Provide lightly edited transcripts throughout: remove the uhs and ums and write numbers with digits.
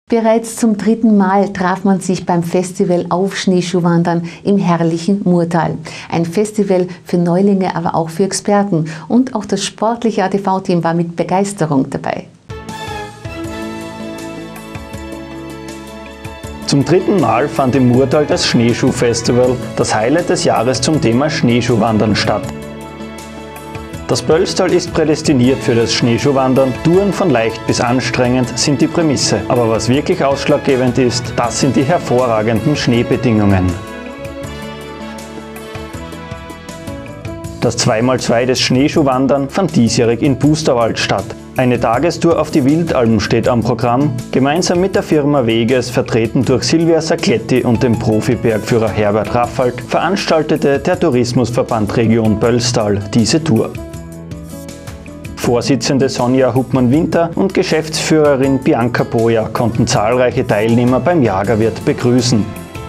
Bereits zum 3. Mal traf man sich beim Festival auf Schneeschuhwandern im herrlichen Murtal. Ein Festival für Neulinge, aber auch für Experten. Und auch das sportliche ATV-Team war mit Begeisterung dabei. Zum 3. Mal fand im Murtal das Schneeschuhfestival, das Highlight des Jahres zum Thema Schneeschuhwandern, statt. Das Böllstal ist prädestiniert für das Schneeschuhwandern. Touren von leicht bis anstrengend sind die Prämisse. Aber was wirklich ausschlaggebend ist, das sind die hervorragenden Schneebedingungen. Das 2×2 des Schneeschuhwandern fand diesjährig in Pusterwald statt. Eine Tagestour auf die Wildalm steht am Programm. Gemeinsam mit der Firma Weges, vertreten durch Silvia Sacchetti und dem Profi-Bergführer Herbert Raffald, veranstaltete der Tourismusverband Region Böllstal diese Tour. Vorsitzende Sonja Huppmann-Winter und Geschäftsführerin Bianca Boja konnten zahlreiche Teilnehmer beim Jagerwirt begrüßen.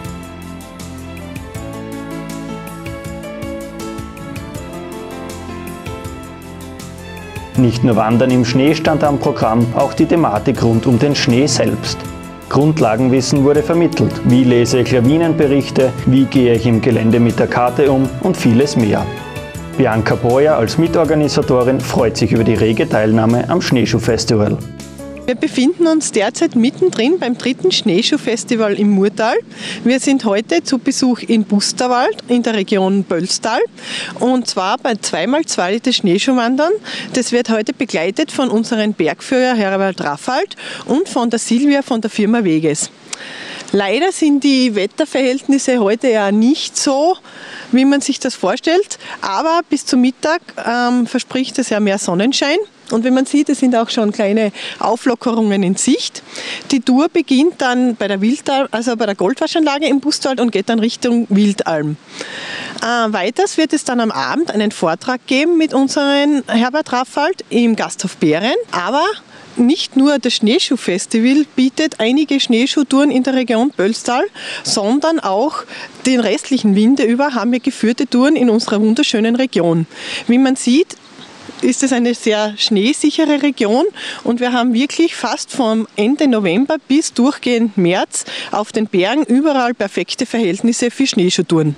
Nicht nur Wandern im Schnee stand am Programm, auch die Thematik rund um den Schnee selbst. Grundlagenwissen wurde vermittelt. Wie lese ich Lawinenberichte, wie gehe ich im Gelände mit der Karte um und vieles mehr. Bianca Boja als Mitorganisatorin freut sich über die rege Teilnahme am Schneeschuhfestival. Wir befinden uns derzeit mittendrin beim 3. Schneeschuhfestival im Murtal. Wir sind heute zu Besuch in Pusterwald in der Region Böllstal und zwar bei 2×2 des Schneeschuhwandern. Das wird heute begleitet von unserem Bergführer Herbert Raffald und von der Silvia von der Firma Weges. Leider sind die Wetterverhältnisse heute ja nicht so, wie man sich das vorstellt, aber bis zum Mittag verspricht es ja mehr Sonnenschein. Und wie man sieht, es sind auch schon kleine Auflockerungen in Sicht. Die Tour beginnt dann bei der bei der Goldwaschanlage im Pusterwald und geht dann Richtung Wildalm. Weiters wird es dann am Abend einen Vortrag geben mit unserem Herbert Raffald im Gasthof Behren. Aber nicht nur das Schneeschuhfestival bietet einige Schneeschuhtouren in der Region Böllstal, sondern auch den restlichen Winter über haben wir geführte Touren in unserer wunderschönen Region. Wie man sieht, ist es eine sehr schneesichere Region und wir haben wirklich fast vom Ende November bis durchgehend März auf den Bergen überall perfekte Verhältnisse für Schneeschuhtouren.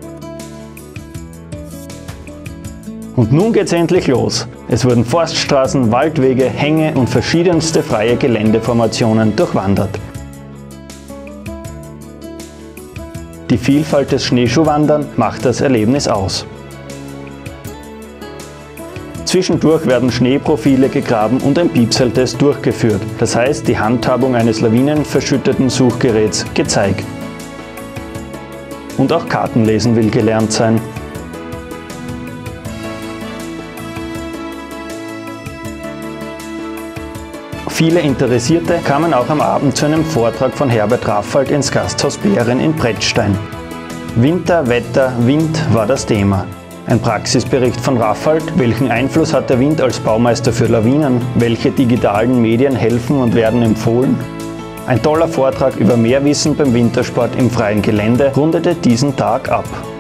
Und nun geht's endlich los. Es wurden Forststraßen, Waldwege, Hänge und verschiedenste freie Geländeformationen durchwandert. Die Vielfalt des Schneeschuhwandern macht das Erlebnis aus. Zwischendurch werden Schneeprofile gegraben und ein Piepseltest durchgeführt, das heißt die Handhabung eines lawinenverschütteten Suchgeräts gezeigt. Und auch Kartenlesen will gelernt sein. Viele Interessierte kamen auch am Abend zu einem Vortrag von Herbert Raffald ins Gasthaus Behren in Brettstein. Winter, Wetter, Wind war das Thema. Ein Praxisbericht von Raffald, welchen Einfluss hat der Wind als Baumeister für Lawinen, welche digitalen Medien helfen und werden empfohlen. Ein toller Vortrag über mehr Wissen beim Wintersport im freien Gelände rundete diesen Tag ab.